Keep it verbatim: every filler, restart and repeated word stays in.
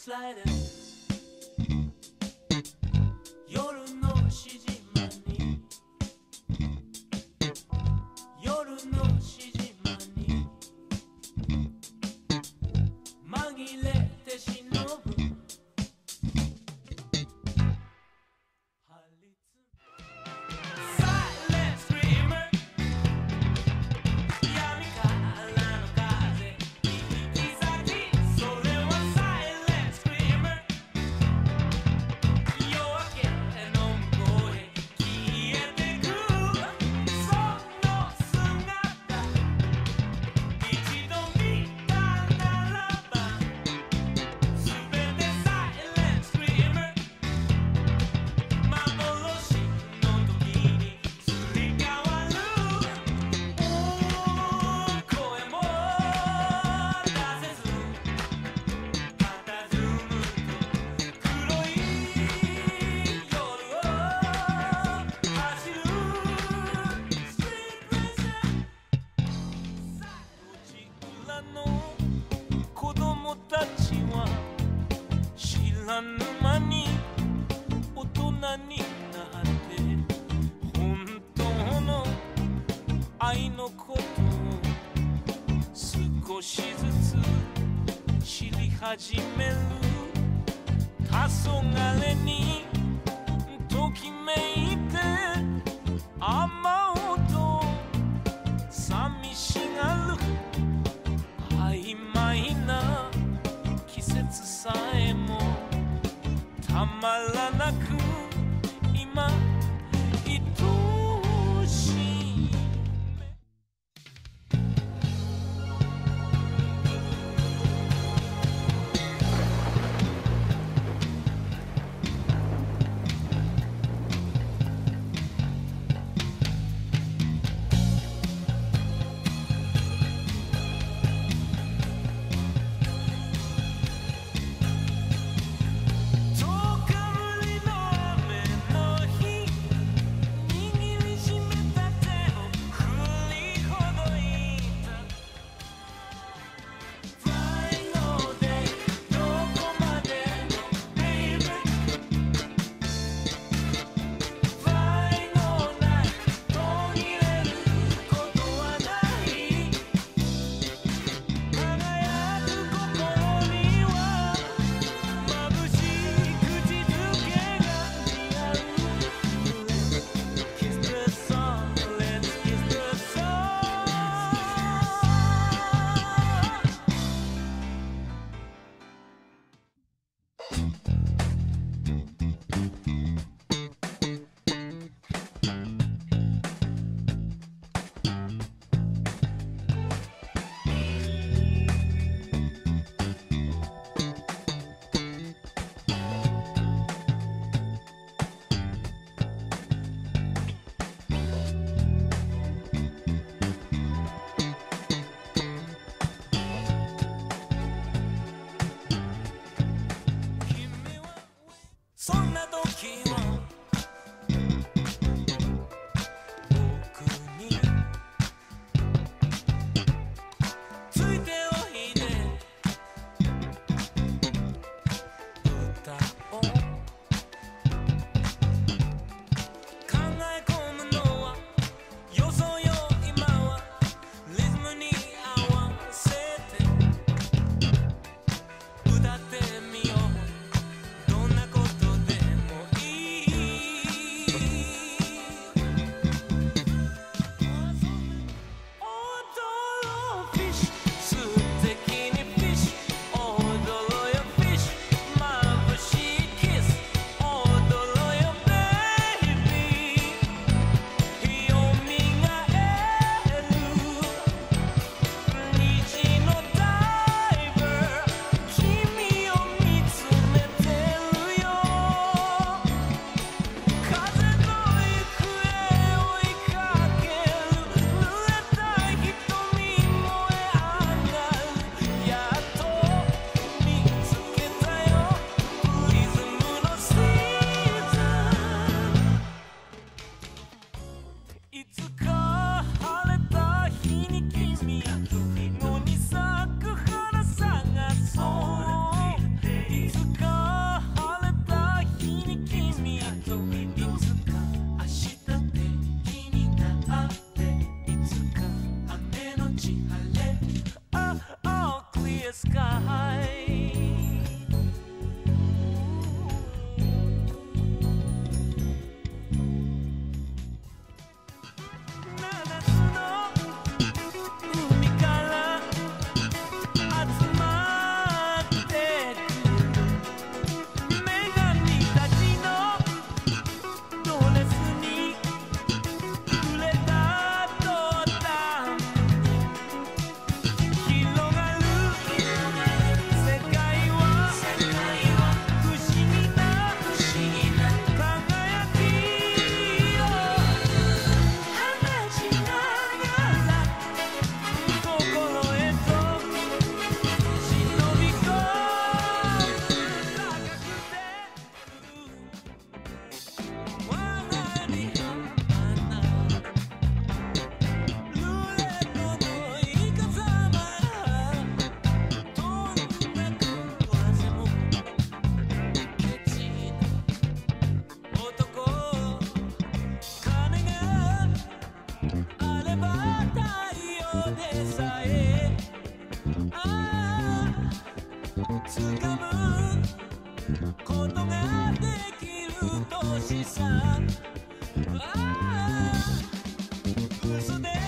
sliding 夜のしじまに夜のしじまに紛れて忍ぶ張り詰め Silent Screamer 闇からの風行き先それは Silent Screamer 夜明けの向こうへ消えてくその姿一度見たならば全て Silent Screamer 幻の時にすり替わる声も出せず佇むと黒い夜を走る Street Racer 内裏の子供たちは知らぬ間に大人になって本当の愛のことを少しずつ知り始める黄昏にときめいて雨音寂しがる曖昧な季節さえもたまらなく今愛しいそんな時は僕についておいで歌を考え込むのはよそよ今はリズムに合わせて歌ってみようどんなことでもいい踊ろうフィッシュ素敵にフィッシュ踊ろうよフィッシュ眩しいキス踊ろうよベイビーよみがえる虹のダイバー君を見つめてるよ風の行方追いかける濡れた瞳燃え上がるやっと見つけたよプリズムのシーズンいつか晴れた日に君のに咲く花探そうい年さああ嘘で